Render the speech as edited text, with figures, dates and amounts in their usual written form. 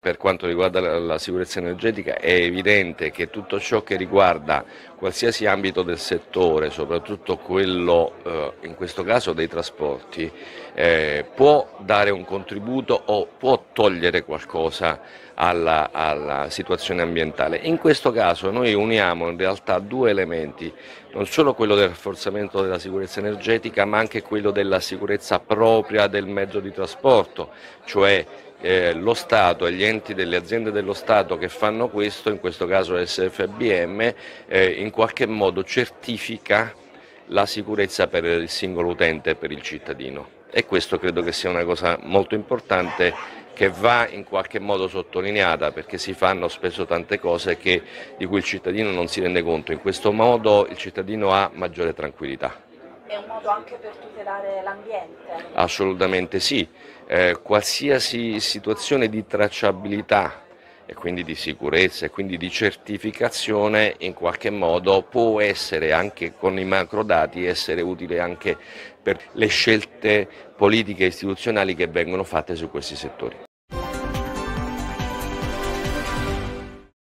per quanto riguarda la sicurezza energetica è evidente che tutto ciò che riguarda qualsiasi ambito del settore, soprattutto quello in questo caso dei trasporti, può dare un contributo o può togliere qualcosa alla situazione ambientale. In questo caso noi uniamo in realtà due elementi, non solo quello del rafforzamento della sicurezza energetica, ma anche quello della sicurezza propria del mezzo di trasporto, cioè lo Stato e gli enti delle aziende dello Stato che fanno questo, in questo caso SFBM, in qualche modo certifica la sicurezza per il singolo utente e per il cittadino. E questo credo che sia una cosa molto importante che va in qualche modo sottolineata, perché si fanno spesso tante cose di cui il cittadino non si rende conto. In questo modo il cittadino ha maggiore tranquillità. È un modo anche per tutelare l'ambiente. Assolutamente sì, qualsiasi situazione di tracciabilità e quindi di sicurezza e quindi di certificazione in qualche modo può essere, anche con i macrodati, essere utile anche per le scelte politiche e istituzionali che vengono fatte su questi settori.